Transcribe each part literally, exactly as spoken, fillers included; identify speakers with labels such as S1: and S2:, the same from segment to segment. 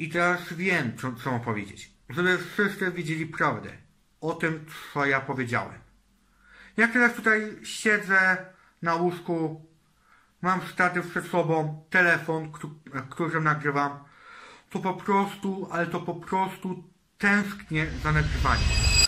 S1: I teraz wiem, co, co mam powiedzieć. Żeby wszyscy widzieli prawdę o tym, co ja powiedziałem. Jak teraz tutaj siedzę na łóżku, mam statyw przed sobą, telefon, którym nagrywam, to po prostu, ale to po prostu tęsknię za nagrywaniem.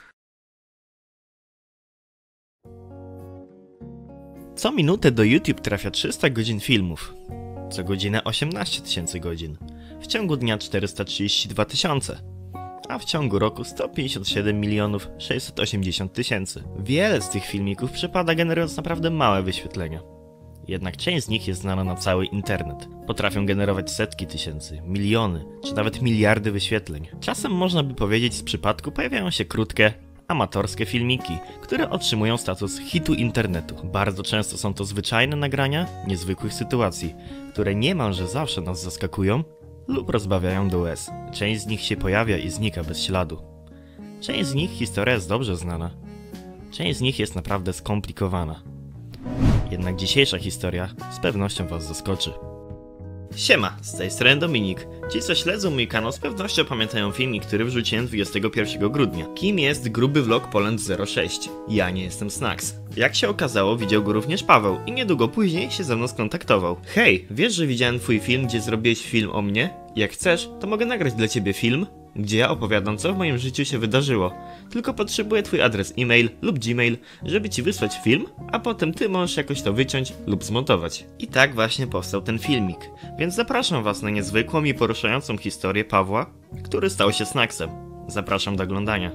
S2: Co minutę do YouTube trafia trzysta godzin filmów. Co godzinę osiemnaście tysięcy godzin. W ciągu dnia czterysta trzydzieści dwa tysiące. A w ciągu roku sto pięćdziesiąt siedem milionów sześćset osiemdziesiąt tysięcy. Wiele z tych filmików przepada, generując naprawdę małe wyświetlenia. Jednak część z nich jest znana na cały internet. Potrafią generować setki tysięcy, miliony, czy nawet miliardy wyświetleń. Czasem można by powiedzieć, z przypadku pojawiają się krótkie, amatorskie filmiki, które otrzymują status hitu internetu. Bardzo często są to zwyczajne nagrania niezwykłych sytuacji, które niemalże zawsze nas zaskakują lub rozbawiają do łez. Część z nich się pojawia i znika bez śladu. Część z nich historia jest dobrze znana. Część z nich jest naprawdę skomplikowana. Jednak dzisiejsza historia z pewnością was zaskoczy. Siema, z tej strony Dominik. Ci, co śledzą mój kanał, z pewnością pamiętają filmik, który wrzuciłem dwudziestego pierwszego grudnia. Kim jest gruby vlog Poland zero sześć? Ja nie jestem Snax. Jak się okazało, widział go również Paweł i niedługo później się ze mną skontaktował. Hej, wiesz, że widziałem twój film, gdzie zrobiłeś film o mnie? Jak chcesz, to mogę nagrać dla ciebie film, gdzie ja opowiadam, co w moim życiu się wydarzyło. Tylko potrzebuję twój adres e-mail lub gmail, żeby ci wysłać film, a potem ty możesz jakoś to wyciąć lub zmontować. I tak właśnie powstał ten filmik. Więc zapraszam was na niezwykłą i poruszającą historię Pawła, który stał się Snaxem. Zapraszam do oglądania.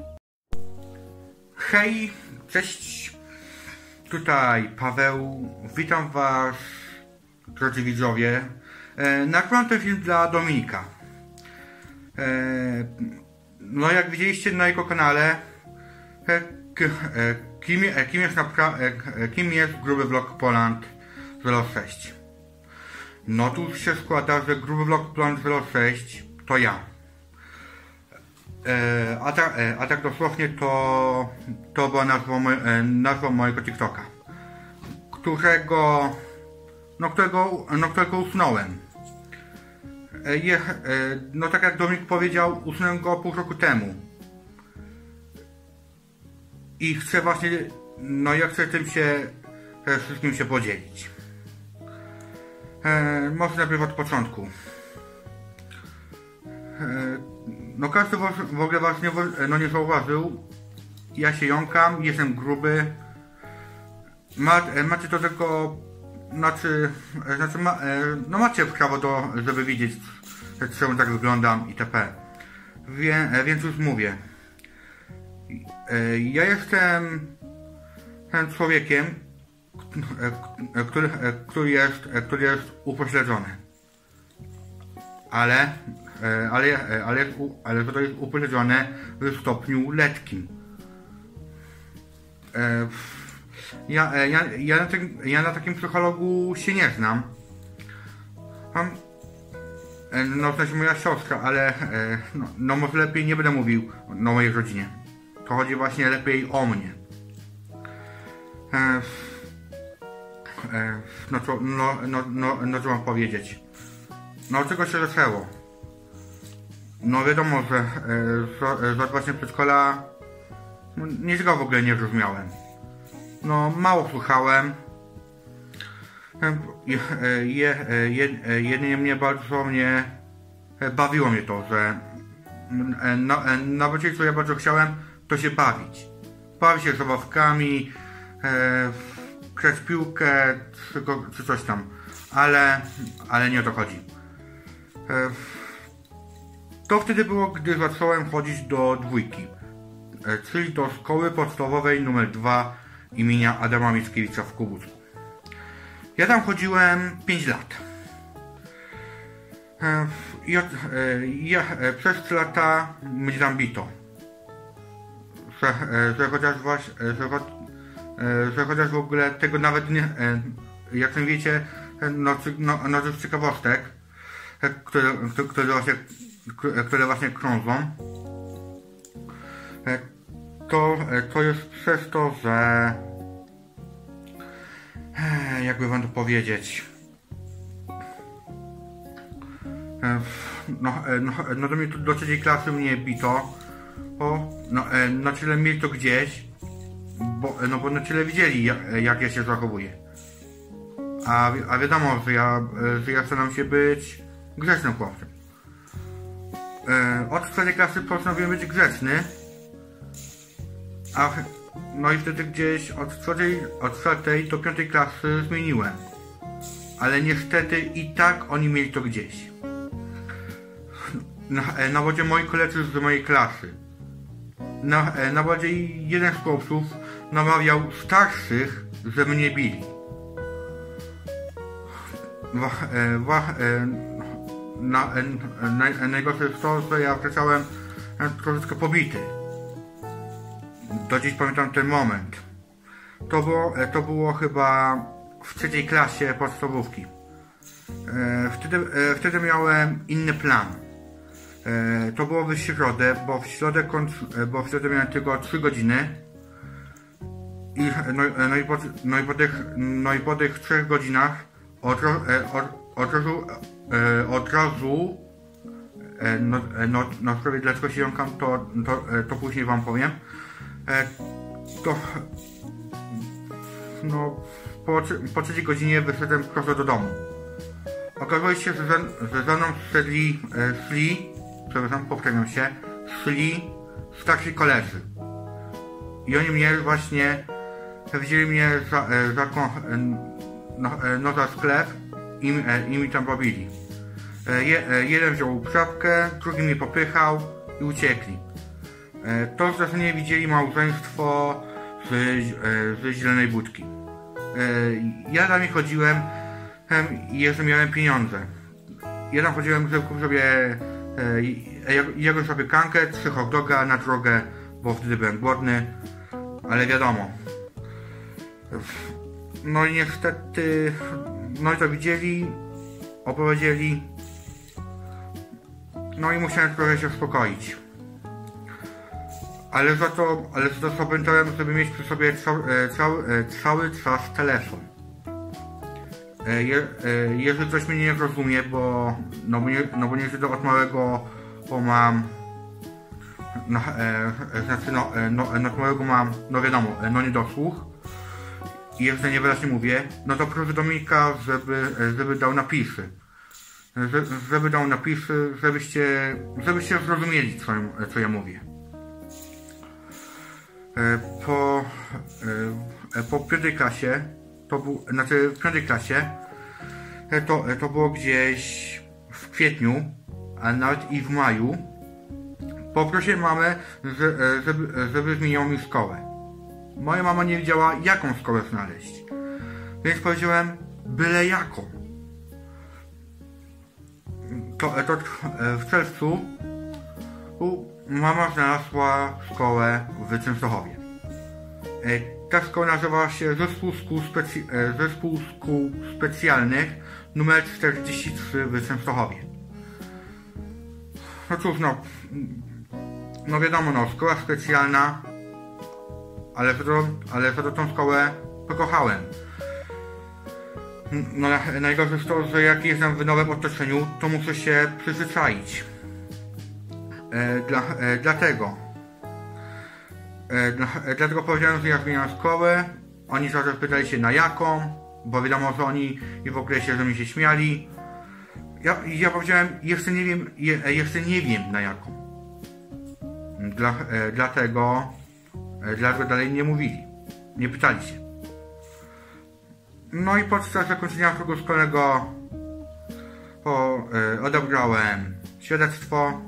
S1: Hej, cześć. Tutaj Paweł. Witam was, drodzy widzowie. E, nagrywam ten film dla Dominika. No, jak widzieliście na jego kanale, kim, kim, jest, kim jest gruby vlog Poland zero sześć? No tu się składa, że gruby vlog Poland zero sześć to ja. A tak, a tak dosłownie to, to była nazwa, nazwa mojego TikToka, którego, no którego, no którego usunąłem. Je, no tak jak Dominik powiedział, usunąłem go pół roku temu. I chcę właśnie, no ja chcę tym się, wszystkim się podzielić. E, może najpierw od początku. E, no każdy w ogóle was nie, no nie zauważył. Ja się jąkam, jestem gruby. Ma, macie do tego, znaczy, znaczy ma, no macie prawo do, żeby widzieć, czemu tak wyglądam itp. Wie, więc już mówię. Ja jestem człowiekiem, który, który, jest, który jest upośledzony. Ale, ale, ale, ale to jest upośledzone w stopniu lekkim. Ja, ja, ja, na tym, ja na takim psychologu się nie znam. Mam, no to jest moja siostra, ale no, no może lepiej nie będę mówił o mojej rodzinie. To chodzi właśnie lepiej o mnie. E, e, no, co, no, no, no, no co mam powiedzieć? No od czego się zaczęło? No wiadomo, że e, z właśnie przedszkola no, niczego w ogóle nie rozumiałem. No mało słuchałem. Je, je, je, jedynie mnie bardzo mnie bawiło mnie to, że na, na początku co ja bardzo chciałem, to się bawić. Bawić się zabawkami, e, grać w piłkę, czy, czy coś tam. Ale, ale nie o to chodzi. E, to wtedy było, gdy zacząłem chodzić do dwójki. E, czyli do szkoły podstawowej numer dwa imienia Adama Mickiewicza w Kubusku. Ja tam chodziłem pięć lat. I od, ja, przez trzy lata mnie tam bito. Że, że, chociaż właśnie, że, że chociaż w ogóle tego nawet nie, jak sami wiecie, no, no, no z ciekawostek, które, które, właśnie, które właśnie krążą, to, to jest przez to, że jakby wam to powiedzieć, no, no, no do mnie do trzeciej klasy mnie bito, o, no, na tyle mieli to gdzieś, bo, no bo na tyle widzieli jak, jak ja się zachowuję. A, a wiadomo, że ja, że ja staram się być grzecznym chłopcem. Od czwartej klasy postanowiłem być grzeczny, a no i wtedy gdzieś od czwartej, od czwartej do piątej klasy zmieniłem. Ale niestety i tak oni mieli to gdzieś. Na, na wodzie moi koledzy z mojej klasy. Na, na wodzie jeden z chłopców namawiał starszych, że mnie bili. Wa, wa, na, na, najgorsze jest to, że ja wracałem troszeczkę pobity. Do dziś pamiętam ten moment. To było, to było chyba w trzeciej klasie podstawówki. Wtedy, wtedy miałem inny plan. To było w środę, bo w środę, bo w środę miałem tylko trzy godziny. I, no, no, i po, no, i po tych, no i po tych trzech godzinach od, od, od razu, od razu no, no, no w sprawie dlaczego się jąkam, to, to, to później wam powiem. To no po, po trzeciej godzinie wyszedłem prosto do domu. Okazało się, że, że za mną szli, szli, przepraszam, powtarzam się, szli starsi koledzy. I oni mnie właśnie, wzięli mnie za, za no, no za sklep i, i mi tam pobili. Je, jeden wziął czapkę, drugi mnie popychał i uciekli. To zdarzenie widzieli małżeństwo z, z Zielonej Budki. Ja tam chodziłem i jeszcze miałem pieniądze. Ja tam chodziłem, żeby kupić sobie jakąś sobie kankę, trzy hot doga na drogę, bo wtedy byłem głodny, ale wiadomo. No i niestety, no i to widzieli, opowiedzieli, no i musiałem trochę się uspokoić. Ale za to, ale za to zapamiętałem, żeby mieć przy sobie cały, cały, cały czas telefon. Je, jeżeli coś mnie nie rozumie, bo no bo nie, no bo niestety od małego bo mam no, e, znaczy no, no, no od małego mam, no wiadomo, no niedosłuch i jeżeli niewyraźnie mówię, no to proszę Dominika, żeby, żeby dał napisy. Żeby, żeby dał napisy, żebyście, żebyście zrozumieli, co, co ja mówię. Po, po piątej klasie, to był, znaczy w piątej klasie, to, to było gdzieś w kwietniu, a nawet i w maju, poprosiłem mamę, żeby, żeby zmieniła mi szkołę. Moja mama nie wiedziała, jaką szkołę znaleźć, więc powiedziałem, byle jaką. To, to w czerwcu mama znalazła szkołę w Częstochowie. Ta szkoła nazywała się Zespół Szkół, Speci Zespół Szkół Specjalnych numer czterdzieści trzy w Częstochowie. No cóż, no, no wiadomo, no, szkoła specjalna, ale za to, ale za to tą szkołę pokochałem. No najgorsze jest to, że jak jestem w nowym otoczeniu, to muszę się przyzwyczaić. E, dla, e, dlatego e, dla, e, dlatego powiedziałem, że ja zmieniam szkołę. Oni zaraz pytali się na jaką, bo wiadomo, że oni i w ogóle się ze mnie się śmiali. Ja, ja powiedziałem, jeszcze nie wiem, je, jeszcze nie wiem na jaką. Dla, e, dlatego e, dlatego dalej nie mówili, nie pytali się. No i podczas zakończenia roku szkolnego po, e, odebrałem świadectwo.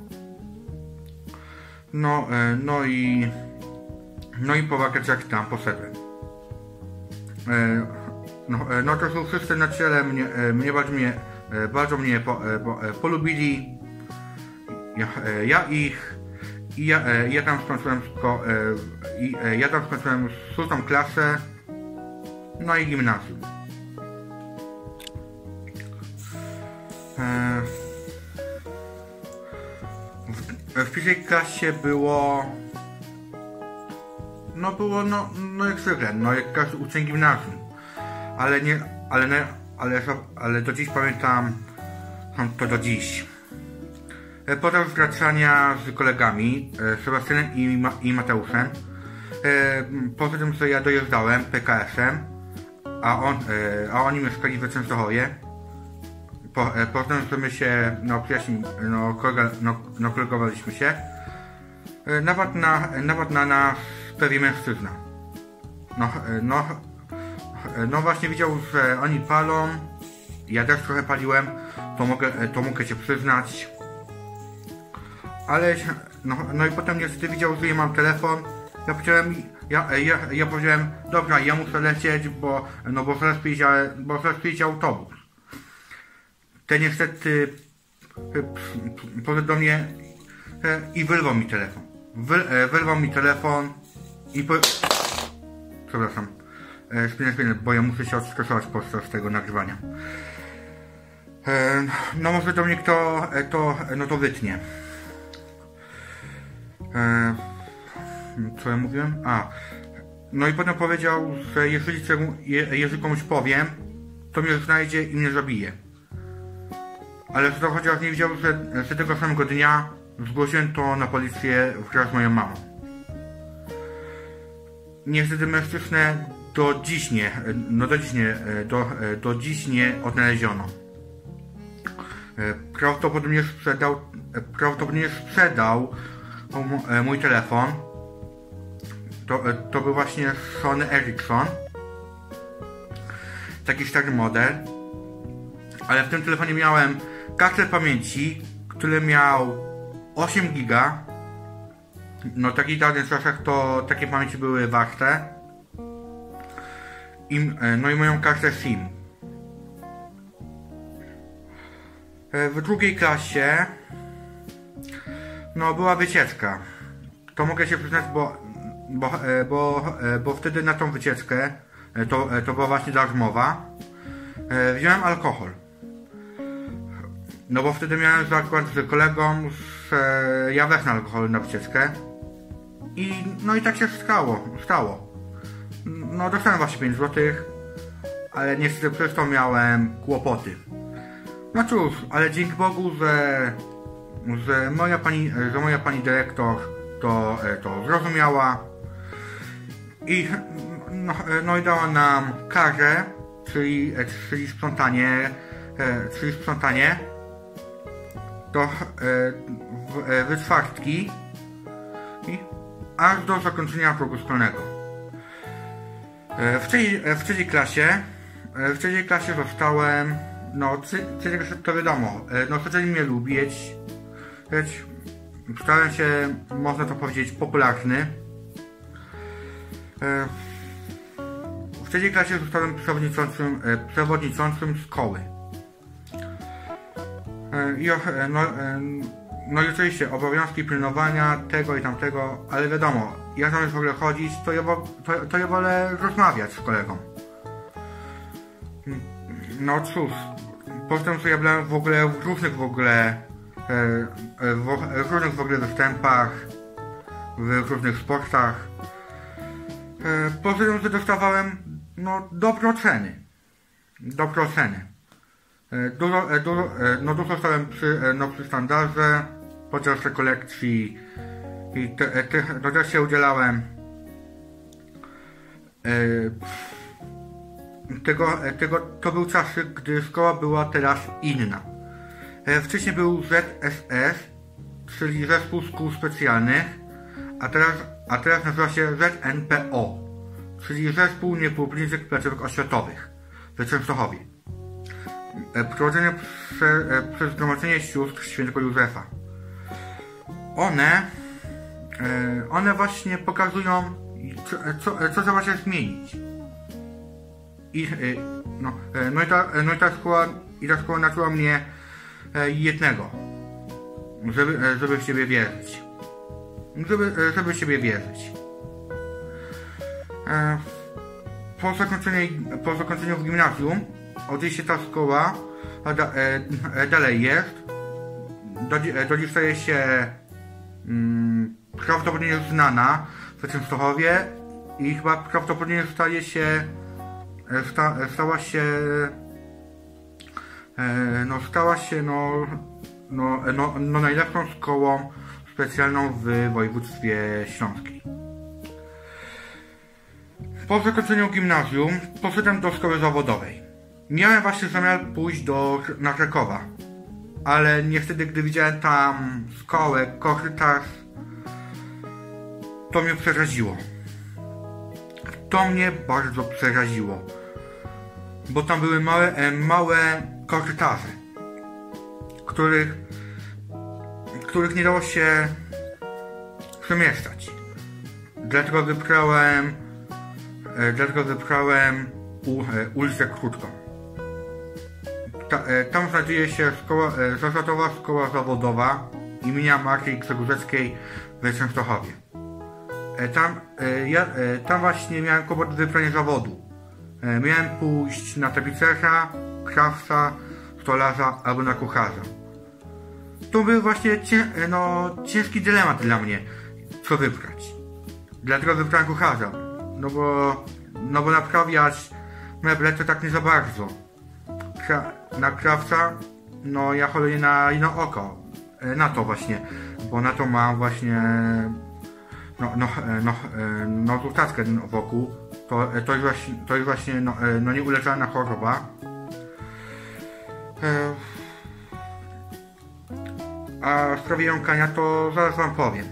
S1: No, e, no i no i po wakacjach tam poszedłem. E, no, e, no to są wszyscy na ciele mnie, e, mnie bardzo mnie, e, bardzo mnie po, e, po, e, polubili. Ja, e, ja ich i ja, e, ja tam skończyłem szko, e, i, e, ja tam skończyłem szóstą klasę, no i gimnazjum. E, w, w pierwszej klasie było no było no, no jak zwykle, no jak każdy uczeń gimnazjum, ale nie, ale nie, ale, ale do dziś pamiętam to do dziś. podczas wracania z kolegami, e, Sebastianem i, Ma i Mateuszem. E, poza tym, że ja dojeżdżałem P K S-em, a, on, e, a oni mieszkali w Częstochowie. Po, e, potem, że my się, no przyjaźni, no, kolega, no, no kolegowaliśmy się. E, nawet na, nawet na nas pewien mężczyzna. No, e, no, e, no właśnie widział, że oni palą, ja też trochę paliłem, to mogę, to mogę się przyznać. Ale, no, no i potem niestety widział, że ja mam telefon. Ja powiedziałem, ja, ja, ja powiedziałem, dobra, ja muszę lecieć, bo, no bo zaraz przyjdzie, bo zaraz przyjdzie autobus. Ten niestety podszedł do mnie i wyrwał mi telefon. Wy, wyrwał mi telefon i po... Przepraszam. Spinę, spinę, bo ja muszę się odstresować podczas tego nagrywania. No może do mnie kto to, no to wytnie. Co ja mówiłem? A. No i potem powiedział, że jeżeli, jeżeli komuś powiem, to mnie znajdzie i mnie zabije. Ale to chociaż nie wiedział, że, że tego samego dnia zgłosiłem to na policję wraz z moją mamą. Niestety mężczyznę do dziś nie, no do dziś nie, do, do dziś nie odnaleziono. Prawdopodobnie sprzedał, prawdopodobnie sprzedał mój telefon. To, to był właśnie Sony Ericsson. Taki stary model. Ale w tym telefonie miałem kartę pamięci, który miał osiem giga. No takich dawnych czasach to takie pamięci były warte. I, no i moją kartę SIM. W drugiej klasie no była wycieczka. To mogę się przyznać, bo, bo, bo, bo wtedy na tą wycieczkę, to, to była właśnie ta rozmowa, wziąłem alkohol. No bo wtedy miałem zakład z kolegą, że ja wezmę alkohol na wycieczkę. I no i tak się stało. stało. No dostałem właśnie pięć złotych, ale niestety przez to miałem kłopoty. No cóż, ale dzięki Bogu, że, że, moja, pani, że moja pani dyrektor to, to zrozumiała i, no, no i dała nam karę, czyli, czyli sprzątanie, czyli sprzątanie do wy czwartki i aż do zakończenia roku szkolnego. W trzeciej, w trzeciej klasie w trzeciej klasie zostałem, no trzecia klasa to wiadomo, no zaczęli mnie lubić, stałem się, można to powiedzieć, popularny. W trzeciej klasie zostałem przewodniczącym, przewodniczącym szkoły. I, no, no i oczywiście obowiązki pilnowania tego i tamtego, ale wiadomo, jak zamiast w ogóle chodzić, to ja, to, to ja wolę rozmawiać z kolegą. No cóż, potem że ja byłem w ogóle w różnych w ogóle w różnych w ogóle występach, w różnych sportach. Poza tym, że dostawałem no dobre oceny. Dobre oceny. Dużo, dużo, no dużo stałem przy, no, przy standardzie, podczas rekolekcji i te, te, no też się udzielałem. Tego, tego, to był czas, gdy szkoła była teraz inna. Wcześniej był Z S S, czyli Zespół Szkół Specjalnych, a teraz, a teraz nazywa się Z N P O, czyli Zespół Niepublicznych Placówek Oświatowych w Częstochowie. Prowadzone prze, przez Zgromadzenie Sióstr Świętego Józefa. One, one właśnie pokazują, co, co, co trzeba się zmienić. I, no, no, i ta, no i ta szkoła, i ta szkoła nauczyła mnie jednego, żeby, żeby w siebie wierzyć. Żeby, żeby w siebie wierzyć. Po zakończeniu, po zakończeniu w gimnazjum oczywiście ta szkoła da, e, dalej jest. Do, do dziś staje się mm, prawdopodobnie znana w Częstochowie i chyba prawdopodobnie staje się sta, stała się e, no stała się no no, no, no najlepszą szkołą specjalną w województwie śląskim. Po zakończeniu gimnazjum poszedłem do szkoły zawodowej. Miałem właśnie zamiar pójść do, na Krakowa, ale niestety gdy widziałem tam szkołę, korytarz, to mnie przeraziło. To mnie bardzo przeraziło, bo tam były małe, e, małe korytarze, których, których nie dało się przemieszczać. Dlatego wybrałem, e, dlatego wybrałem u, e, ulicę Krótką. Ta, e, tam znajduje się szkoła, e, Zasadowa Szkoła Zawodowa imienia Marii Grzegorzewskiej w Częstochowie. E, tam, e, ja, e, tam właśnie miałem kłopot w wybraniu zawodu. E, miałem pójść na tapicerza, krawca, stolarza albo na kucharza. To był właśnie cię, no, ciężki dylemat dla mnie, co wybrać. Dlatego wybrałem kucharza. No bo, no bo naprawiać meble to tak nie za bardzo. Kra, na krawca, no ja choruję na jedno oko. E, na to właśnie, bo na to mam właśnie no, no, no, no żółtackę wokół. To, to jest właśnie, to jest właśnie no, no nieuleczalna choroba. E, a w sprawie jąkania to zaraz wam powiem.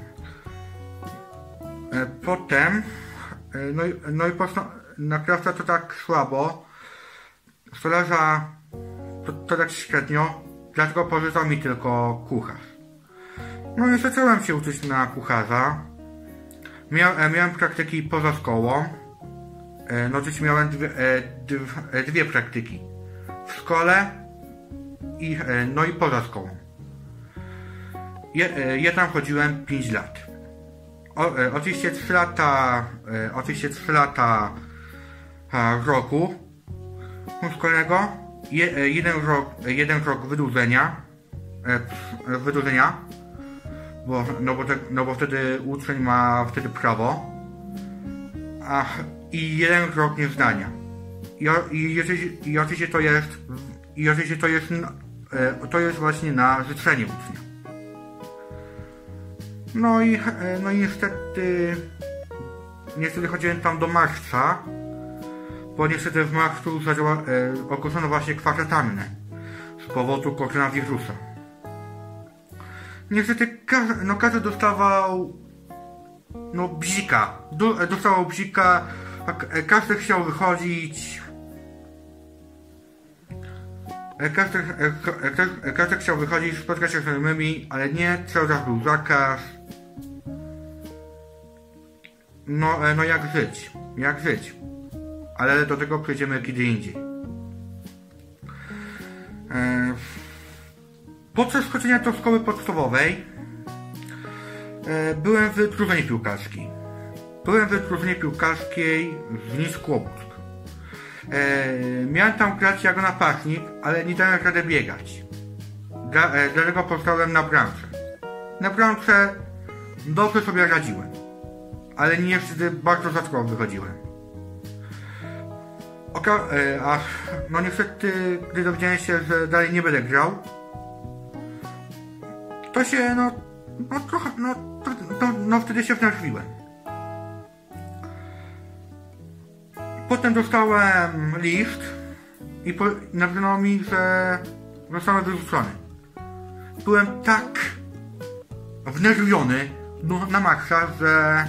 S1: E, potem, e, no, i, no i posta- na krawca to tak słabo, stolarza to, to tak średnio, dlatego pożyczył mi tylko kucharz. No i zacząłem się uczyć na kucharza. Miał, e, miałem praktyki poza szkołą. E, no dziś miałem dwie, e, dwie, e, dwie praktyki. W szkole i, e, no i poza szkołą. Je, e, ja tam chodziłem pięć lat. O, e, oczywiście trzy lata, e, oczywiście trzy lata e, roku szkolnego, je, e, jeden rok, e, jeden rok wydłużenia, e, wydłużenia, bo, no, bo te, no bo wtedy uczeń ma wtedy prawo, a, i jeden rok niezdania. I, i, i, i oczywiście to jest, i oczywiście to jest, e, to jest właśnie na życzenie ucznia. No i, no i niestety, niestety chodziłem tam do marca, bo niestety w marcu zadziała, e, ogłoszono właśnie kwarantannę z powodu koronawirusa. Niestety każdy, no każdy dostawał no bzika, do, dostawał bzika, każdy chciał wychodzić, każdy, każdy, każdy chciał wychodzić, spotkać się z znajomymi, ale nie, cały czas był zakaz. No, no jak żyć, jak żyć, ale do tego przejdziemy kiedy indziej. E, podczas chodzenia do szkoły podstawowej e, byłem w drużynie piłkarskiej. Byłem w drużynie piłkarskiej w Niskłobódzk. E, miałem tam grać jako napastnik, ale nie dałem rady biegać. Dla, e, dlatego postałem na bramce. Na bramce dobrze sobie radziłem, ale niestety bardzo rzadko wychodziłem. Oka e, a no niestety, gdy dowiedziałem się, że dalej nie będę grał, to się no, no trochę, no, to, no, no wtedy się wnerwiłem. Potem dostałem list i po, napisano mi, że zostałem wyrzucony. Byłem tak wnerwiony no, na maksa, że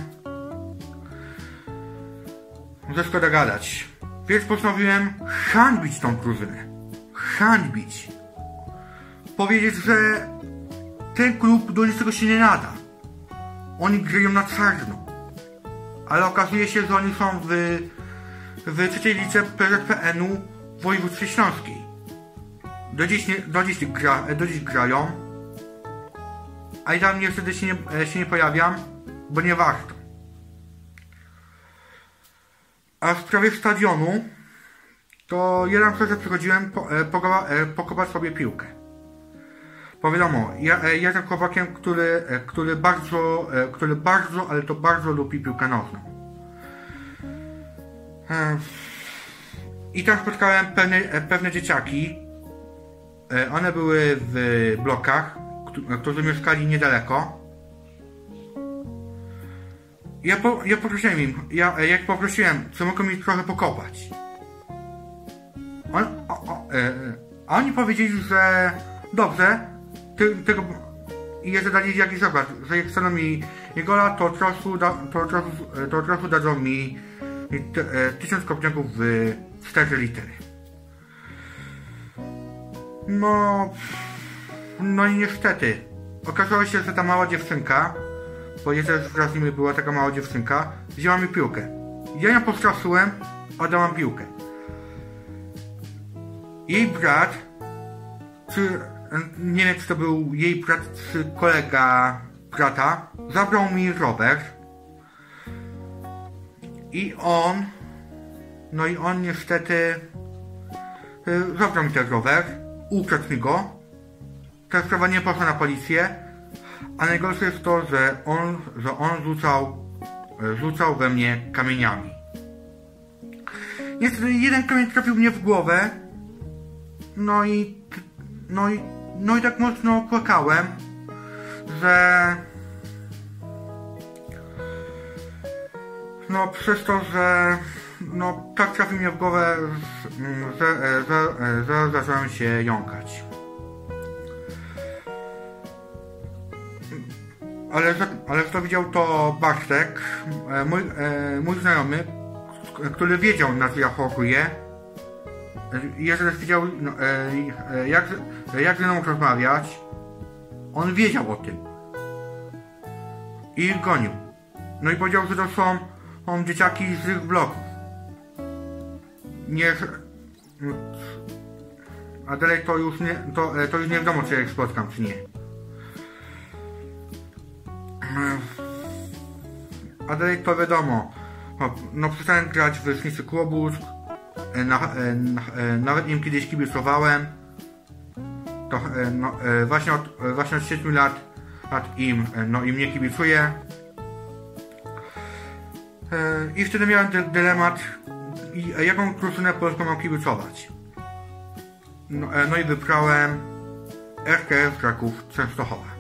S1: że szkoda gadać. Więc postanowiłem hańbić tą drużynę. Hańbić. Powiedzieć, że ten klub do niczego się nie nada. Oni grają na czarno. Ale okazuje się, że oni są w, w trzeciej lidze P Z P N u w województwie śląskiej. Do dziś, nie, do dziś, gra, do dziś grają. A ja tam niestety się nie, się nie pojawiam, bo nie warto. A w sprawie stadionu, to jeden przecież przychodziłem po, po, pokopać sobie piłkę. Bo wiadomo, ja, ja jestem chłopakiem, który, który bardzo, który bardzo, ale to bardzo lubi piłkę nożną. I tam spotkałem pewne, pewne dzieciaki, e, one były w blokach, którzy mieszkali niedaleko. Ja, po, ja poprosiłem im, ja, jak poprosiłem, czy mogą mi trochę pokopać. On, o, o, e, a oni powiedzieli, że dobrze, ty, tego, i jeszcze dali jakiś zakład, że jak staną mi Jegola, to od razu, da, to od razu, to od razu dadzą mi e, tysiąc kopniaków w cztery litery. No, no i niestety, okazało się, że ta mała dziewczynka, bo ja też wraz z nimi była taka mała dziewczynka, wzięła mi piłkę. Ja ją postraszyłem, oddałam piłkę. Jej brat, czy nie wiem, czy to był jej brat, czy kolega brata, zabrał mi rower. I on, no i on niestety yy, zabrał mi ten rower, ukradł mi go. Ta sprawa nie poszła na policję, a najgorsze jest to, że on, że on rzucał, rzucał we mnie kamieniami. Niestety jeden kamień trafił mnie w głowę, no i, no i, no i tak mocno płakałem, że no przez to, że no tak trafił mnie w głowę, że, że, że, że zacząłem się jąkać. Ale, ale kto widział to Bartek, mój, mój znajomy, który wiedział, na co ja choruję. Jeżeli wiedział, no, jak, jak ze mną rozmawiać, on wiedział o tym. I ich gonił. No i powiedział, że to są, są dzieciaki z tych bloków. Nie... A dalej to już nie, to, to już nie wiadomo, czy ja ich spotkam, czy nie. A dalej to wiadomo. No przestałem grać w Ślisty Kłobusk. Na, na, nawet im kiedyś kibicowałem. To, no, właśnie, od, właśnie od siedmiu lat, lat im, no, im nie kibicuję. I wtedy miałem dylemat, jaką drużynę polską mam kibicować. No, no i wybrałem R K F Kraków Częstochowa.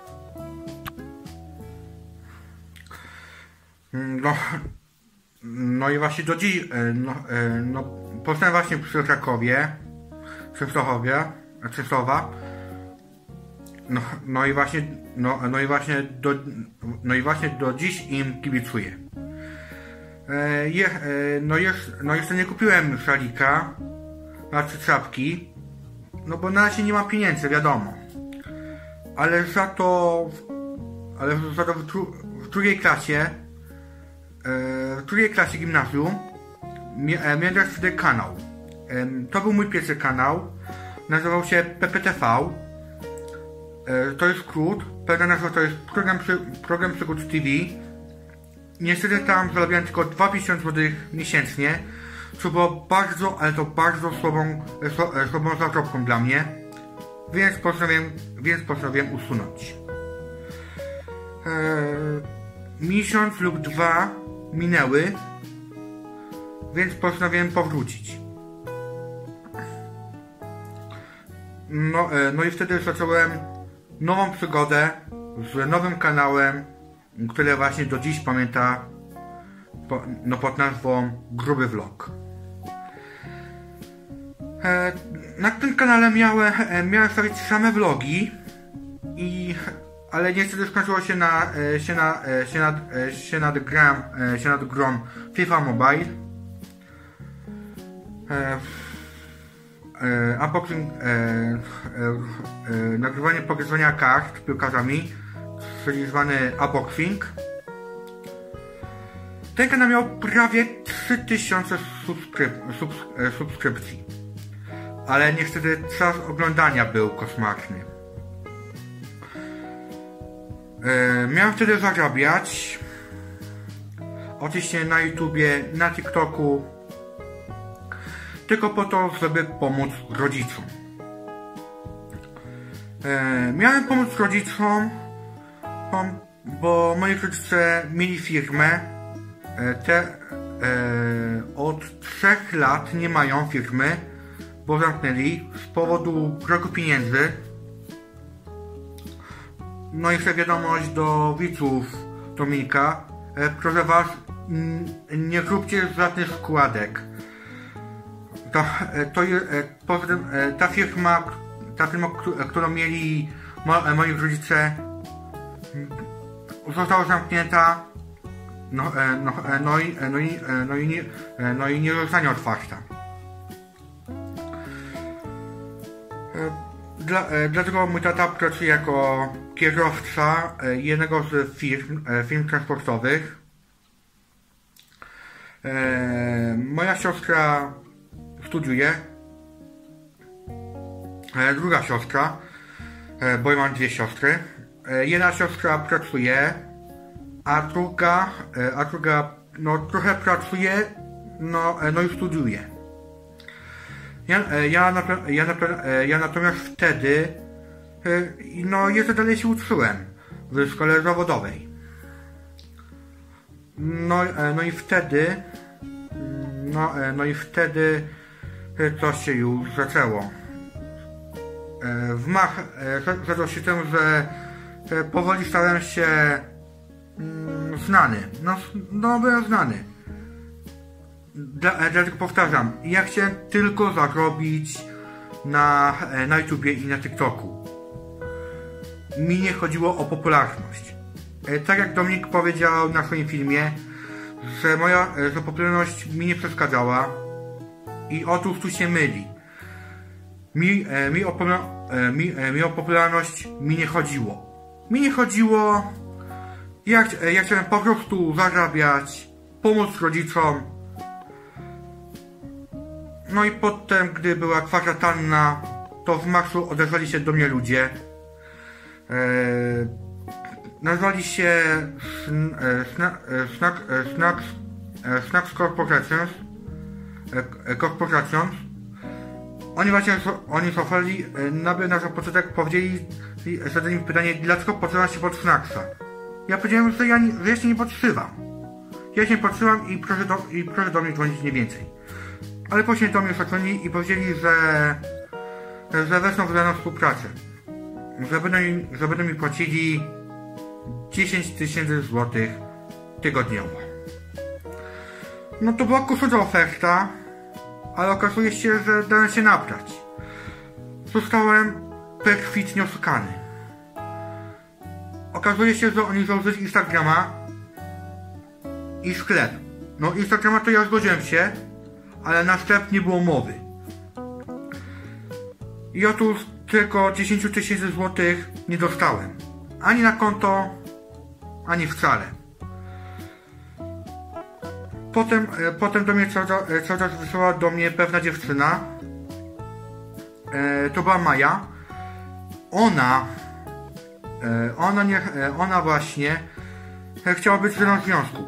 S1: No, no i właśnie do dziś, no, no powstałem właśnie przy Krakowie, Częstochowie, Częstochowa. No, no i właśnie, no, no i właśnie do, no i właśnie do dziś im kibicuję. E, je, e, no, jest, no jeszcze nie kupiłem szalika, znaczy czapki, no bo na razie nie mam pieniędzy, wiadomo. Ale za to, ale za to w, dru, w drugiej klasie, w drugiej klasie gimnazjum miałem też wtedy kanał. To był mój pierwszy kanał. Nazywał się P P T V. To jest skrót. Pewna nazwa to jest program, program przygód T V. Niestety tam zarabiałem tylko dwa tysiące złotych miesięcznie, co było bardzo, ale to bardzo słabą, słabą zarobką dla mnie. Więc postanowiłem, więc postanowiłem usunąć. Eee, miesiąc lub dwa minęły, więc postanowiłem powrócić. No, no i wtedy zacząłem nową przygodę z nowym kanałem, który właśnie do dziś pamięta po, no pod nazwą Gruby Vlog. E, na tym kanale miałem, miałem stawiać same vlogi, i, ale niestety skończyło się na, się na, się nad, się nad, gram, się nad grą FIFA Mobile. E, e, unboxing, e, e, e, nagrywanie pogryzania kart piłkarzami, czyli zwany unboxing. Ten kanał miał prawie trzy tysiące subskryp subs subskrypcji, ale niestety czas oglądania był koszmarny. Yy, miałem wtedy zarabiać, oczywiście na YouTubie, na TikToku, tylko po to, żeby pomóc rodzicom. Yy, miałem pomóc rodzicom, bo moi rodzice mieli firmę. Te, yy, od trzech lat nie mają firmy, bo zamknęli z powodu braku pieniędzy. No i jeszcze wiadomość do widzów Dominika. E, proszę was, m, nie róbcie żadnych składek. To, e, to, e, poza tym, e, ta firma, ta firma, którą mieli mo, e, moi rodzice, została zamknięta. No, e, no, e, no, i, e, no, i, e, no, i nie, e, no i nie zostanie otwarta. E, Dla, e, dlatego mój tata pracuje jako kierowca e, jednego z firm, e, firm transportowych. E, moja siostra studiuje. E, druga siostra, e, bo ja mam dwie siostry. E, jedna siostra pracuje, a druga, e, a druga no, trochę pracuje, no, e, no i studiuje. Ja, ja, ja, ja natomiast wtedy no jeszcze dalej się uczyłem w szkole zawodowej. No, no i wtedy no, no i wtedy to się już zaczęło. W mach zaczęło się tym, że powoli stałem się znany. No, no byłem znany. Dlatego powtarzam, ja chciałem tylko zarobić na, na YouTubie i na TikToku. Mi nie chodziło o popularność. Tak jak Dominik powiedział na swoim filmie, że moja że popularność mi nie przeszkadzała i otóż tu się myli. Mi, mi, o, mi, mi o popularność mi nie chodziło. Mi nie chodziło, ja, ja chciałem po prostu zarabiać, pomóc rodzicom. No i potem, gdy była kwarantanna, to w marcu odezwali się do mnie ludzie. Eee, nazwali się Snacks Corporations. Corporations. Oni właśnie, oni słuchali, nagle na początek powiedzieli, zadali mi pytanie, dlaczego podszywa się pod Snacksa. Ja powiedziałem, że ja, nie, że ja się nie podszywam. Ja się nie podszywam i proszę do, i proszę do mnie dzwonić nie więcej. Ale później do mnie zadzwonili i powiedzieli, że, że wezmą w daną współpracę. Że będą, że będą mi płacili dziesięć tysięcy złotych tygodniowo. No to była kusząca oferta, ale okazuje się, że dałem się nabrać. Zostałem perfidnie oszukany. Okazuje się, że oni założyli Instagrama i sklep. No Instagrama to ja zgodziłem się, ale na sklep nie było mowy. I otóż tylko dziesięć tysięcy złotych nie dostałem. Ani na konto, ani wcale. Potem, potem do mnie cały, cały czas wysłała do mnie pewna dziewczyna. E, to była Maja. Ona, e, ona, nie, e, ona właśnie e, chciała być ze mną w związku.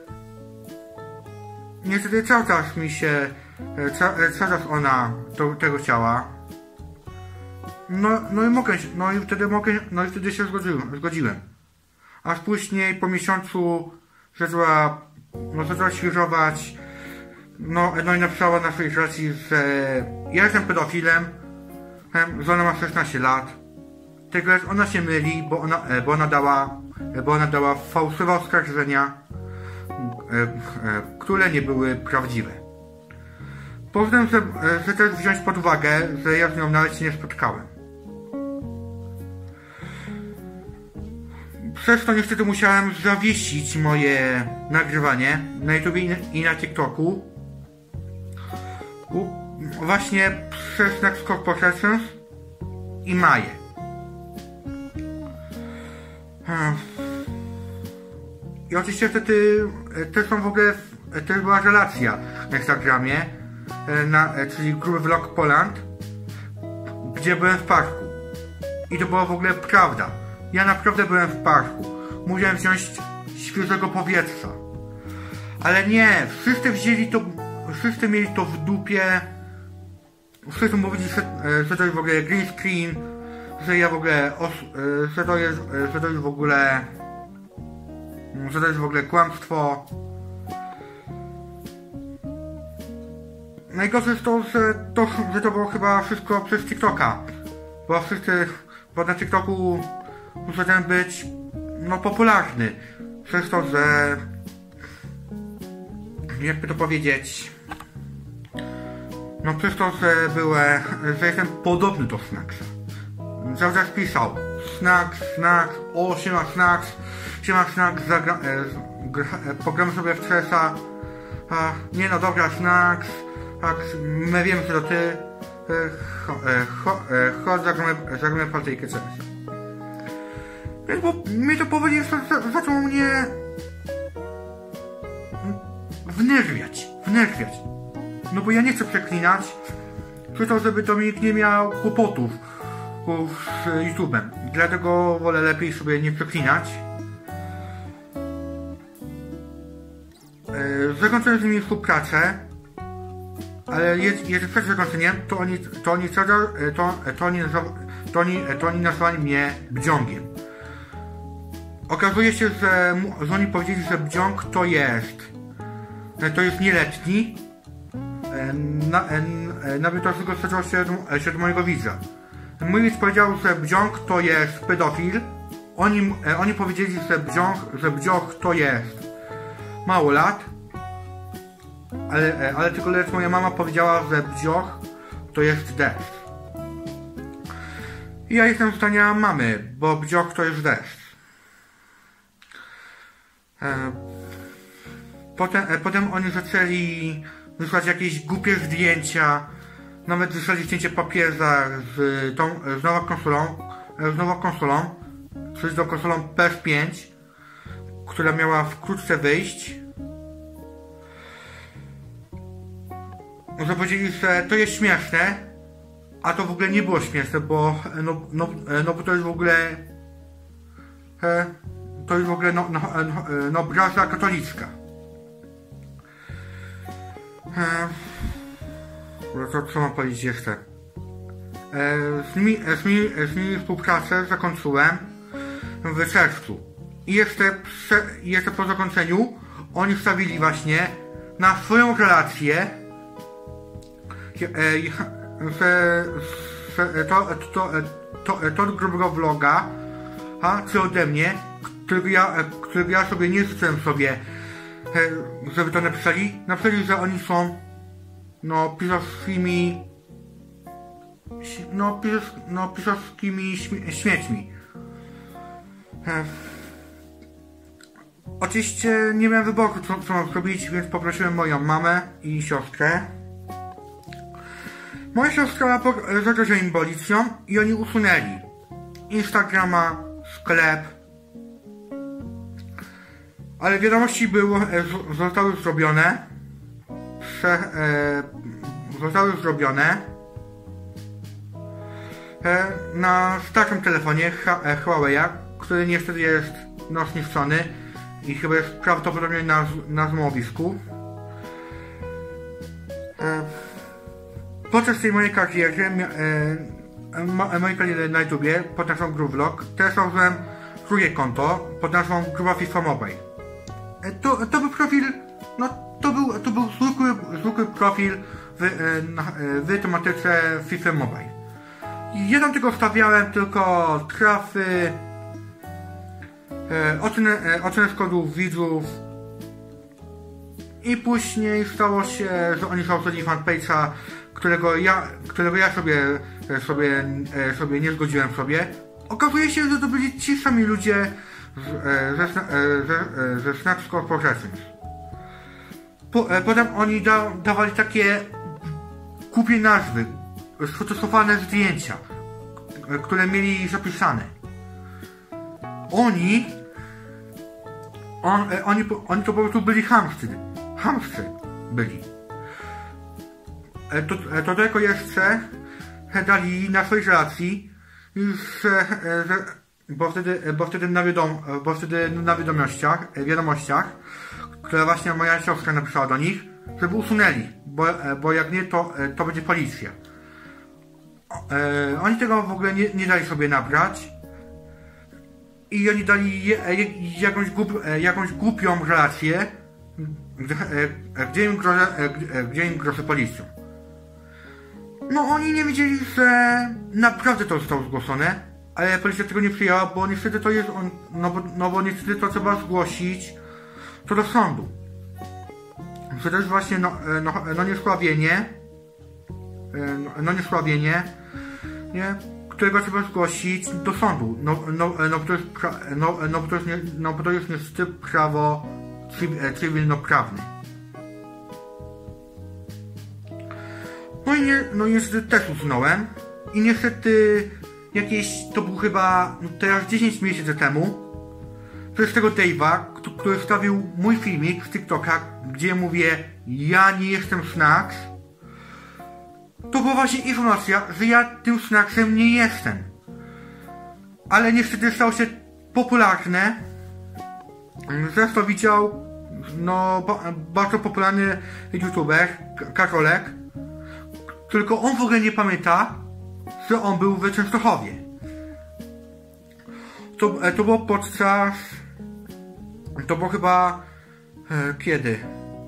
S1: Niestety cały czas mi się, e, ca, e, cały czas ona to, tego chciała. No, no i mogę, no i wtedy mogę, no i wtedy się zgodziłem, zgodziłem. A później po miesiącu zaczęła, no zaczęła świrować, no, no i napisała na swojej relacji, że ja jestem pedofilem, że ona ma szesnaście lat. Tylko ona się myli, bo ona, bo ona dała, bo ona dała fałszywe oskarżenia, które nie były prawdziwe. Poza tym, że, że też wziąć pod uwagę, że ja z nią nawet się nie spotkałem. Przez to niestety musiałem zawiesić moje nagrywanie na YouTube i na TikToku. Właśnie przez Snacks Corporations i Maję. I oczywiście wtedy też są w ogóle, też była relacja na Instagramie, na, czyli Gruby Vlog Poland, gdzie byłem w parku. I to była w ogóle prawda. Ja naprawdę byłem w parku. Musiałem wziąć świeżego powietrza. Ale nie, wszyscy wzięli to, wszyscy mieli to w dupie. Wszyscy mówili, że, że to jest w ogóle green screen, że ja w ogóle, że to jest, że to jest w ogóle, że to jest w ogóle kłamstwo. najgorsze jest to, że to, że to było chyba wszystko przez TikToka. Bo wszyscy, bo na TikToku zacząłem być, no, popularny. Przez to, że, jakby to powiedzieć, no przez to, że byłem, że jestem podobny do Snacksa. Cały czas pisał Snacks, Snacks, o siema Snacks, siema Snacks, zagra, e, gra, e, pogramy sobie w C S a, a nie no dobra Snacks, tak, my wiemy, że to ty, e, cho, e, cho, e, chodź zagramy, zagramy partyjkę C S a. Więc bo mnie to powoli zaczęło mnie wnerwiać, wnerwiać. No bo ja nie chcę przeklinać, przy to, żeby Dominik nie miał kłopotów z YouTube'em. Dlatego wolę lepiej sobie nie przeklinać. Zakończyłem z nimi współpracę, ale jeszcze przed zakończeniem to oni, to oni, to, to oni, to oni, to oni nazwali mnie Bdziągiem. Okazuje się, że, że oni powiedzieli, że Bdziąg to jest to jest nieletni. Na, nawet to wszystko zaczęło się, się od mojego widza. Mój widz powiedział, że Bdziąg to jest pedofil. Oni, oni powiedzieli, że Bdziąg, że Bdziąg to jest mało lat. Ale, ale tylko lecz moja mama powiedziała, że Bdziąg to jest deszcz. I ja jestem zdania mamy, bo Bdziąg to jest deszcz. Potem, potem oni zaczęli wysłać jakieś głupie zdjęcia. Nawet wysłali zdjęcie papieża z tą z nową konsolą, z nową konsolą, czyli z tą konsolą P S pięć, która miała wkrótce wyjść. Powiedzieli, że to jest śmieszne, a to w ogóle nie było śmieszne, bo no, no, no bo to jest w ogóle to jest w ogóle no, no, no, no obraza katolicka. To co mam powiedzieć jeszcze? Z nimi, z nimi, z nimi współpracę zakończyłem w czerwcu. I jeszcze, prze, jeszcze po zakończeniu oni wstawili właśnie na swoją relację że, że to, to, to, to grubego vloga, a, czy ode mnie, którego ja, którego ja sobie nie życzyłem sobie, żeby to napisali. Napisali, że oni są no pisowskimi no, pisos, no pisowskimi śmie śmiećmi. E, oczywiście nie miałem wyboru, co, co mam zrobić, więc poprosiłem moją mamę i siostrę. Moja siostra zagroziła im policją i oni usunęli Instagrama, sklep. Ale wiadomości było, zostały zrobione. Prze, e, zostały zrobione e, na starym telefonie Huawei'a, który niestety jest no, zniszczony i chyba jest prawdopodobnie na, na złomowisku. E, podczas tej mojej kariery, e, mojej kariery na YouTubie pod nazwą Gruvlog też założyłem drugie konto pod nazwą Gruba FIFA Mobile. E, to, to był profil, no to był, to był zwykły, zwykły profil w, w tematyce FIFA Mobile. Ja tam tylko stawiałem tylko trafy, e, ocenę, e, ocenę składów widzów i później stało się, że oni założyli fanpage'a, którego ja, którego ja sobie, sobie, sobie nie zgodziłem sobie. Okazuje się, że to byli ci sami ludzie ze, ze, ze Snacks Corporations. Po, potem oni da, dawali takie głupie nazwy, sfotografowane zdjęcia, które mieli zapisane. Oni, on, oni, oni to po prostu byli chamscy, chamscy byli. To, to tylko jeszcze dali na swojej relacji, że, że, bo wtedy, bo wtedy na wiadom, bo wtedy na wiadomościach, wiadomościach, które właśnie moja siostra napisała do nich, żeby usunęli, bo, bo jak nie, to, to będzie policja. E, oni tego w ogóle nie, nie dali sobie nabrać i oni dali je, jakąś, głup, jakąś głupią relację, gdzie, gdzie im grożę, gdzie im grożę policją. no oni nie wiedzieli, że naprawdę to zostało zgłoszone, ale policja tego nie przyjęła, bo niestety to jest, on, no, bo, no bo niestety to trzeba zgłosić to do sądu. Że to jest właśnie no, no, no niesławienie, no, no niesławienie, nie, którego trzeba zgłosić do sądu, no, no, no, to, jest pra, no, no, to, jest nie, no to jest niestety prawo cywilnoprawne. No i nie, no niestety też usunąłem i niestety jakieś, to był chyba no teraz dziesięć miesięcy temu, przez tego Dave'a, który wstawił mój filmik z TikToka, gdzie mówię, ja nie jestem Snacks. To była właśnie informacja, że ja tym Snacksem nie jestem. Ale niestety stało się popularne. Zresztą widział, no, ba bardzo popularny youtuber, Karolek. Tylko on w ogóle nie pamięta, że on był w Częstochowie. To, to było podczas... To było chyba... E, kiedy?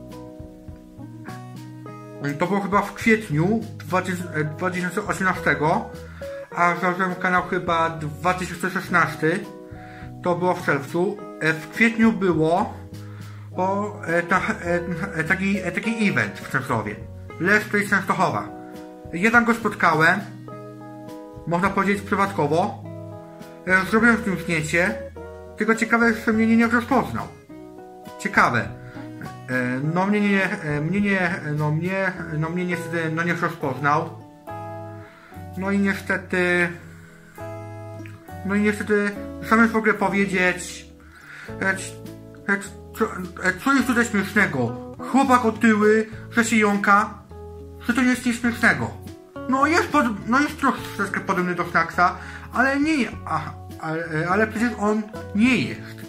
S1: To było chyba w kwietniu dwa tysiące osiemnastego, a założyłem kanał chyba dwa tysiące szesnasty. To było w czerwcu. E, w kwietniu było o, e, ta, e, taki, e, taki event w Częstochowie. Let's Play Częstochowa. Ja tam go spotkałem, można powiedzieć przypadkowo. E, zrobiłem z tym zdjęcie, tylko ciekawe, że mnie nie rozpoznał. Ciekawe. E, no mnie nie, e, mnie nie, no mnie, no mnie niestety, no nie rozpoznał. No i niestety, no i niestety, zamiast w ogóle powiedzieć, e, e, co, e, co jest tutaj śmiesznego? Chłopak otyły, że się jąka, że to nie jest nic śmiesznego. No jest, pod, no jest troszeczkę podobny do Snacksa, ale nie, a, ale, ale przecież on nie jest.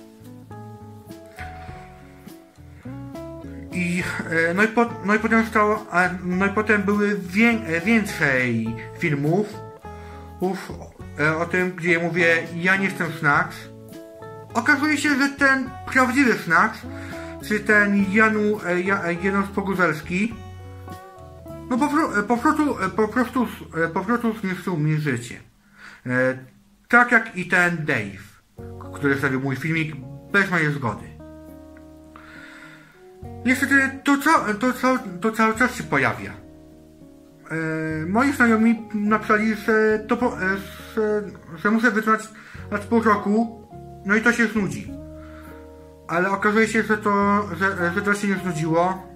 S1: I, no i, po, no i potem stało, no i potem były wię, więcej filmów uf, o tym, gdzie mówię, ja nie jestem Snacks. Okazuje się, że ten prawdziwy Snacks, czy ten Janu, Janusz Pogórzelski, no po, po prostu, po prostu, po prostu zniszczył mi życie. E, tak jak i ten Dave, który stawił mój filmik bez mojej zgody. Niestety to, to, to, to cały czas się pojawia. E, moi znajomi napisali, że, to, że, że muszę wytrzymać aż pół roku, no i to się znudzi. Ale okazuje się, że to, że, że to się nie znudziło.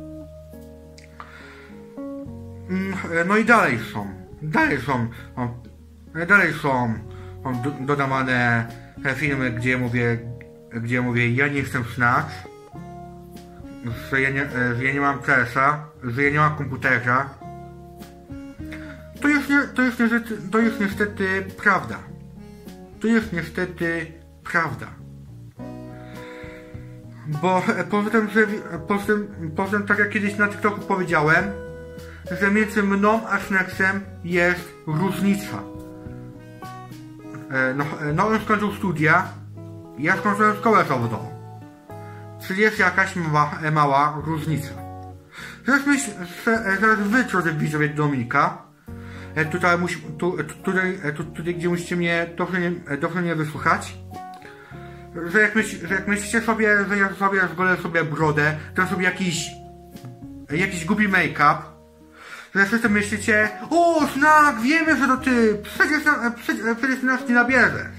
S1: No i dalej są, dalej są, dalej są dodawane filmy, gdzie mówię, gdzie mówię, ja nie jestem Snacks, że ja nie, że ja nie mam P S a, że ja nie mam komputera. To jest, nie, to jest niestety, to jest niestety prawda. To jest niestety prawda. Bo poza tym, że, poza tym, poza tym, tak jak kiedyś na TikToku powiedziałem, że między mną a Snacksem jest różnica. E, no, no on skończył studia, ja skończyłem szkołę zawodową. Czyli jest jakaś mała, mała różnica. Zaraz myśl, że, zaraz wy, drodzy widzowie Dominika, e, tutaj, musi, tu, tutaj, tu, tutaj, gdzie musicie mnie dobrze nie, dobrze nie wysłuchać, że jak, myśl, że jak myślicie sobie, że ja sobie zgolę sobie brodę, to sobie jakiś jakiś głupi make-up, że wszyscy myślicie, o, Snack, wiemy, że to ty, przecież, przecież, przecież nas nie nabierzesz.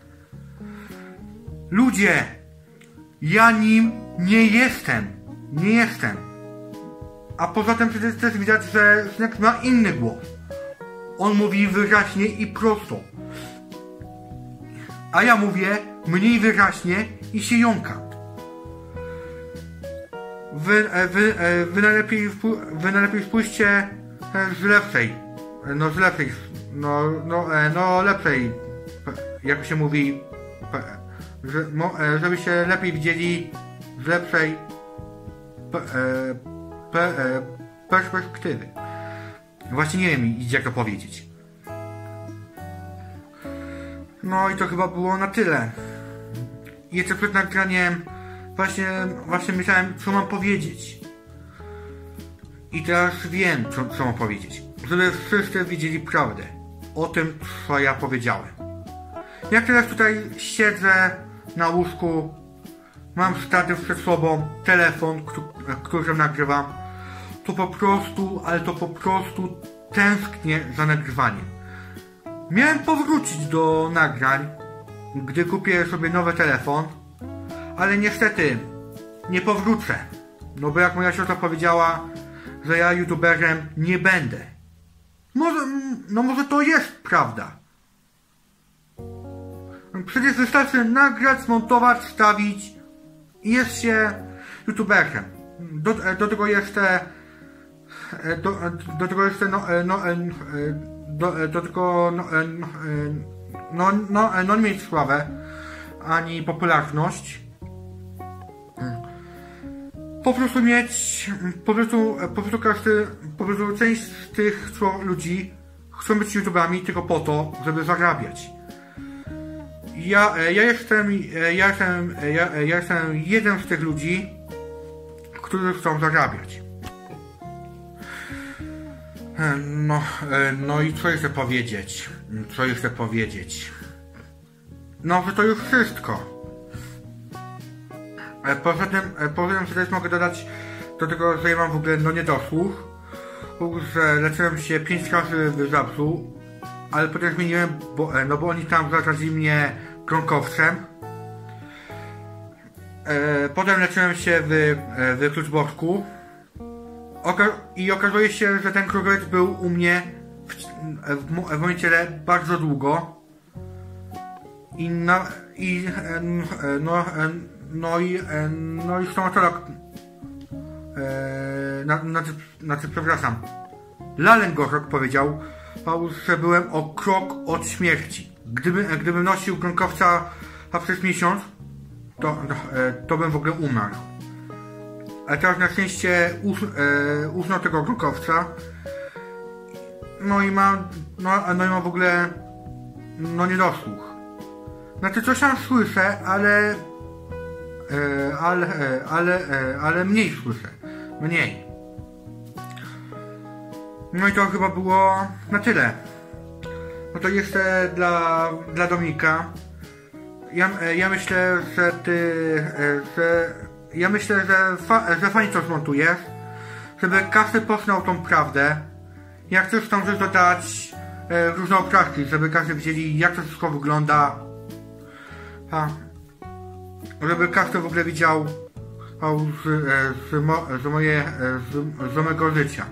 S1: Ludzie, ja nim nie jestem, nie jestem. A poza tym przecież też widać, że Snack ma inny głos. On mówi wyraźnie i prosto. A ja mówię mniej wyraźnie i się jąka. Wy, wy, wy, najlepiej, wy najlepiej spójrzcie z lepszej, no z lepszej, no, no, no lepszej, jak się mówi, żebyście lepiej widzieli z lepszej perspektywy. Właśnie nie wiem, jak to powiedzieć. No i to chyba było na tyle. Jeszcze przed nagraniem Właśnie, właśnie myślałem, co mam powiedzieć. I teraz wiem, co, co mam powiedzieć. żeby wszyscy widzieli prawdę o tym, co ja powiedziałem. Jak teraz tutaj siedzę na łóżku, mam statyw przed sobą, telefon, którym nagrywam, to po prostu, ale to po prostu tęsknię za nagrywaniem. Miałem powrócić do nagrań, gdy kupię sobie nowy telefon, ale niestety nie powrócę. No bo jak moja siostra powiedziała, że ja youtuberem nie będę. Może, no może to jest prawda. Przecież wystarczy nagrać, zmontować, wstawić i jest się youtuberem. Do, do tego jeszcze do, do tego jeszcze no, no, do, do tego no, no, no, no nie mieć sławę ani popularność. Po prostu mieć, po prostu, po prostu każdy, po prostu część z tych co ludzi chcą być youtuberami tylko po to, żeby zarabiać. Ja, ja jestem, ja jestem, ja, ja jestem jeden z tych ludzi, którzy chcą zarabiać. No, no i co jeszcze powiedzieć? Co jeszcze powiedzieć? No, że to już wszystko. Poza tym, poza tym, że też mogę dodać do tego, że ja mam w ogóle no niedosłuch, że leczyłem się pięć razy w Zabrzu, ale potem zmieniłem, bo, no bo oni tam zarazili mnie kronkowcem. E, potem leczyłem się w, w Kluczborku Oka i okazuje się, że ten krokowiec był u mnie w, w, w moim ciele bardzo długo i, na, i no, no i no i stomatolog e, na, na, na, przepraszam Lalengorok powiedział, że byłem o krok od śmierci. Gdyby, gdybym nosił kronkowca przez miesiąc, to, to bym w ogóle umarł. A teraz na szczęście us, e, uznał tego kronkowca. No i mam, no, no i mam w ogóle no niedosłuch. Znaczy coś tam słyszę, ale e, ale, e, ale, e, ale mniej słyszę. Mniej. No i to chyba było na tyle. No to jeszcze dla, dla Dominika. Ja, ja myślę, że ty, że, ja myślę, że, fa, że fajnie to zmontujesz, żeby każdy poznał tą prawdę. Jak chcesz tam coś dodać, e, różne obrazki, żeby każdy wiedzieli, jak to wszystko wygląda. A, żeby każdy w ogóle widział z, z, mo, z, moje, z, z mojego życia.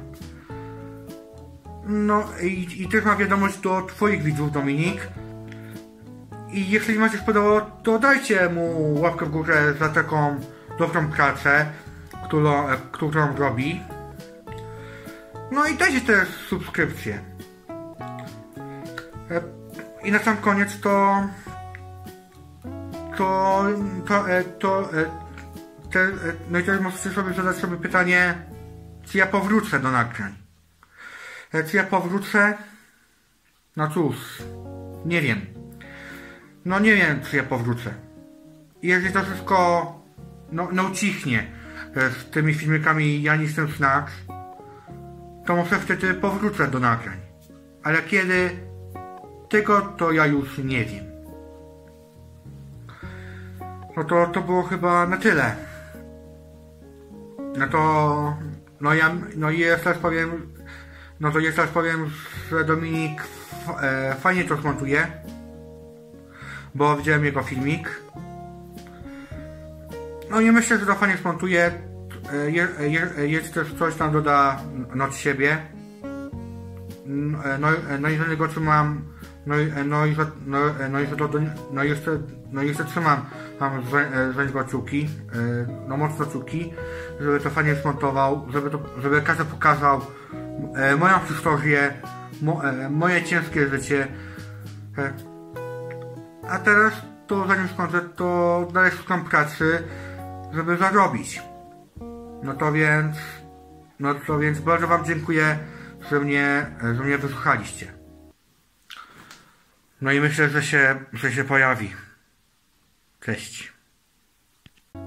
S1: No i, i też mam wiadomość do twoich widzów, Dominik. I jeśli wam się spodobało, to dajcie mu łapkę w górę za taką dobrą pracę, którą, którą robi. No i dajcie też subskrypcję. I na sam koniec to... To... To... to te, no i teraz możecie sobie zadać sobie pytanie, czy ja powrócę do nagrań. Czy ja powrócę? No cóż, nie wiem. No nie wiem, czy ja powrócę. I jeżeli to wszystko no, no ucichnie z tymi filmikami Ja Nisem Snacks, to może wtedy powrócę do nagrań. Ale kiedy? Tego to ja już nie wiem. No to to było chyba na tyle. No to... No ja... No i jeszcze raz powiem... No to jeszcze raz powiem, że Dominik e, fajnie to zmontuje. Bo widziałem jego filmik. No i myślę, że to fajnie zmontuje. E, je, je, jest też coś tam doda no, od siebie. No, no, no i do niego trzymam. No, no, i, no, no, i, do, no, jeszcze, no i jeszcze trzymam mam za niego kciuki. E, no mocno kciuki. Żeby to fajnie zmontował. Żeby, to, żeby każdy pokazał e, moją historię. Mo, e, moje ciężkie życie. E, A teraz, to zanim skończę, to dalej szukam pracy, żeby zarobić. No to więc, no to więc bardzo wam dziękuję, że mnie, że mnie wysłuchaliście. No i myślę, że się, że się pojawi. Cześć.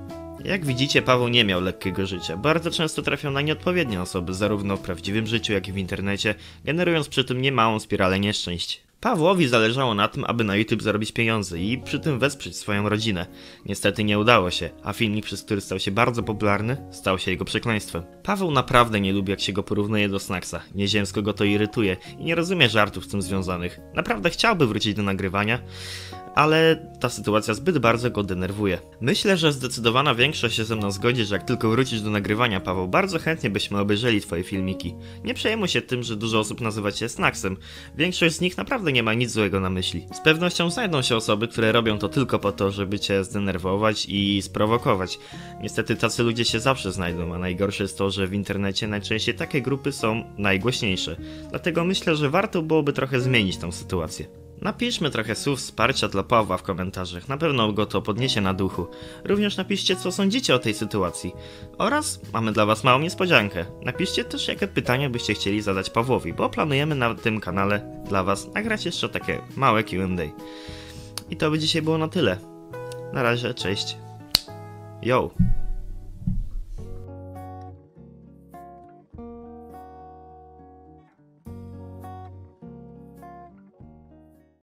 S2: Jak widzicie, Paweł nie miał lekkiego życia. Bardzo często trafiał na nieodpowiednie osoby, zarówno w prawdziwym życiu, jak i w internecie, generując przy tym niemałą spiralę nieszczęść. Pawłowi zależało na tym, aby na YouTube zarobić pieniądze i przy tym wesprzeć swoją rodzinę. Niestety nie udało się, a filmik, przez który stał się bardzo popularny, stał się jego przekleństwem. Paweł naprawdę nie lubi, jak się go porównuje do Snacksa. Nieziemsko go to irytuje i nie rozumie żartów z tym związanych. Naprawdę chciałby wrócić do nagrywania, ale ta sytuacja zbyt bardzo go denerwuje. Myślę, że zdecydowana większość się ze mną zgodzi, że jak tylko wrócisz do nagrywania, Paweł, bardzo chętnie byśmy obejrzeli twoje filmiki. Nie przejmuj się tym, że dużo osób nazywa cię Snacksem. Większość z nich naprawdę nie ma nic złego na myśli. Z pewnością znajdą się osoby, które robią to tylko po to, żeby cię zdenerwować i sprowokować. Niestety tacy ludzie się zawsze znajdą, a najgorsze jest to, że w internecie najczęściej takie grupy są najgłośniejsze. Dlatego myślę, że warto byłoby trochę zmienić tą sytuację. Napiszmy trochę słów wsparcia dla Pawła w komentarzach, na pewno go to podniesie na duchu. Również napiszcie, co sądzicie o tej sytuacji. Oraz mamy dla was małą niespodziankę. Napiszcie też, jakie pytania byście chcieli zadać Pawłowi, bo planujemy na tym kanale dla was nagrać jeszcze takie małe Q and A. I to by dzisiaj było na tyle. Na razie, cześć. Yo!